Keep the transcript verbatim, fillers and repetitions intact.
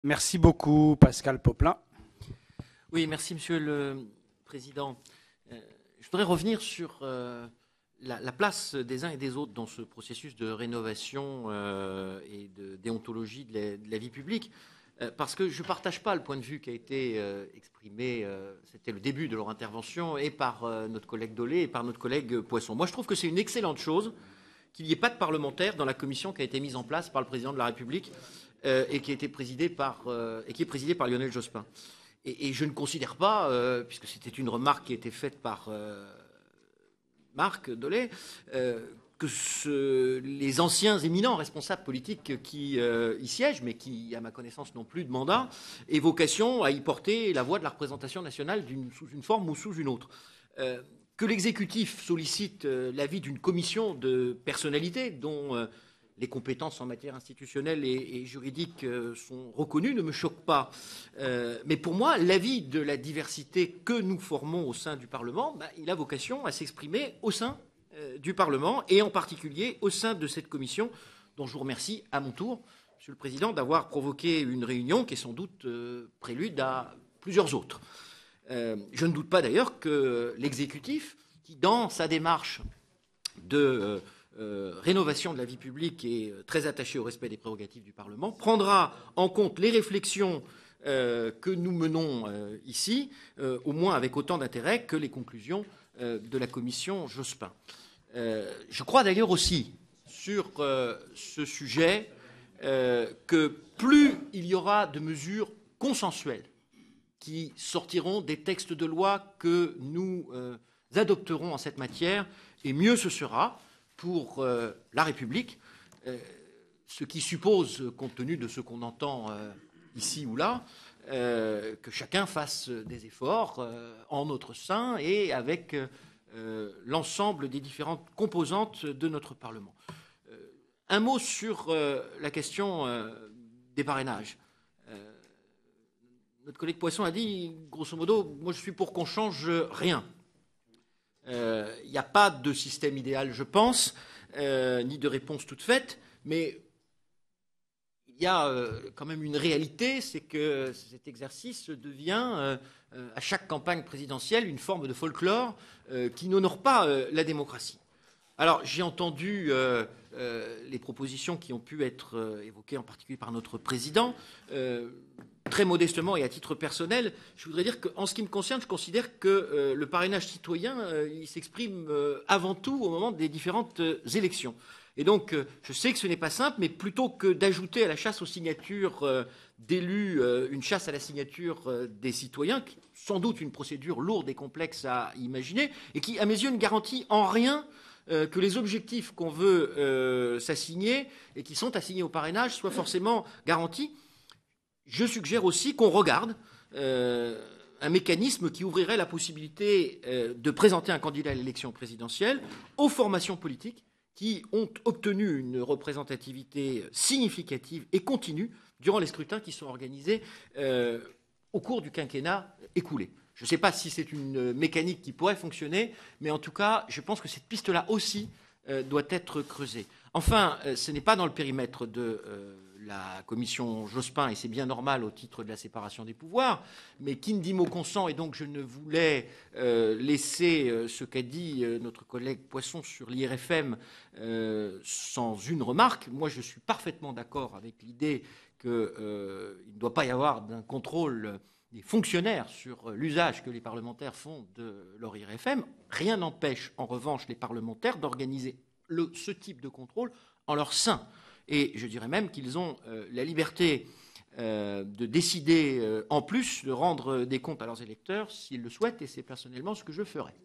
Merci beaucoup, Pascal Popelin. Oui, merci, Monsieur le Président. Euh, je voudrais revenir sur euh, la, la place des uns et des autres dans ce processus de rénovation euh, et de déontologie de la, de la vie publique, euh, parce que je ne partage pas le point de vue qui a été euh, exprimé, euh, c'était le début de leur intervention, et par euh, notre collègue Dolé et par notre collègue Poisson. Moi, je trouve que c'est une excellente chose qu'il n'y ait pas de parlementaires dans la commission qui a été mise en place par le Président de la République euh, et, qui a été présidée par, euh, et qui est présidée par Lionel Jospin. Et, et je ne considère pas, euh, puisque c'était une remarque qui a été faite par euh, Marc Dolé, euh, que ce, les anciens éminents responsables politiques qui euh, y siègent, mais qui, à ma connaissance, n'ont plus de mandat, aient vocation à y porter la voix de la représentation nationale sous une forme ou sous une autre. Euh, que l'exécutif sollicite euh, l'avis d'une commission de personnalités dont euh, les compétences en matière institutionnelle et, et juridique euh, sont reconnues ne me choque pas. Euh, mais pour moi, l'avis de la diversité que nous formons au sein du Parlement, bah, il a vocation à s'exprimer au sein euh, du Parlement et en particulier au sein de cette commission dont je vous remercie à mon tour, Monsieur le Président, d'avoir provoqué une réunion qui est sans doute euh, prélude à plusieurs autres. Euh, je ne doute pas d'ailleurs que l'exécutif, qui dans sa démarche de euh, euh, rénovation de la vie publique est très attaché au respect des prérogatives du Parlement, prendra en compte les réflexions euh, que nous menons euh, ici, euh, au moins avec autant d'intérêt que les conclusions euh, de la commission Jospin. Euh, je crois d'ailleurs aussi sur euh, ce sujet euh, que plus il y aura de mesures consensuelles qui sortiront des textes de loi que nous euh, adopterons en cette matière, et mieux ce sera pour euh, la République, euh, ce qui suppose, compte tenu de ce qu'on entend euh, ici ou là, euh, que chacun fasse des efforts euh, en notre sein et avec euh, l'ensemble des différentes composantes de notre Parlement. Euh, un mot sur euh, la question euh, des parrainages. Euh, Notre collègue Poisson a dit, grosso modo, moi je suis pour qu'on change rien. Il euh, n'y a pas de système idéal, je pense, euh, ni de réponse toute faite, mais il y a euh, quand même une réalité, c'est que cet exercice devient, euh, euh, à chaque campagne présidentielle, une forme de folklore euh, qui n'honore pas euh, la démocratie. Alors, j'ai entendu euh, euh, les propositions qui ont pu être euh, évoquées, en particulier par notre président. Euh, très modestement et à titre personnel, je voudrais dire qu'en ce qui me concerne, je considère que euh, le parrainage citoyen, euh, il s'exprime euh, avant tout au moment des différentes euh, élections. Et donc, euh, je sais que ce n'est pas simple, mais plutôt que d'ajouter à la chasse aux signatures euh, d'élus euh, une chasse à la signature euh, des citoyens, qui, sans doute une procédure lourde et complexe à imaginer, et qui, à mes yeux, ne garantit en rien Euh, que les objectifs qu'on veut euh, s'assigner et qui sont assignés au parrainage soient forcément garantis. Je suggère aussi qu'on regarde euh, un mécanisme qui ouvrirait la possibilité euh, de présenter un candidat à l'élection présidentielle aux formations politiques qui ont obtenu une représentativité significative et continue durant les scrutins qui sont organisés euh, au cours du quinquennat écoulé. Je ne sais pas si c'est une mécanique qui pourrait fonctionner, mais en tout cas, je pense que cette piste-là aussi euh, doit être creusée. Enfin, euh, ce n'est pas dans le périmètre de euh, la commission Jospin, et c'est bien normal au titre de la séparation des pouvoirs, mais qui ne dit mot consent, et donc je ne voulais euh, laisser euh, ce qu'a dit euh, notre collègue Poisson sur l'I R F M euh, sans une remarque. Moi, je suis parfaitement d'accord avec l'idée qu'il euh, ne doit pas y avoir d'un contrôle des fonctionnaires sur l'usage que les parlementaires font de leur I R F M. Rien n'empêche, en revanche, les parlementaires d'organiser le, ce type de contrôle en leur sein. Et je dirais même qu'ils ont euh, la liberté euh, de décider, euh, en plus, de rendre des comptes à leurs électeurs s'ils le souhaitent, et c'est personnellement ce que je ferai.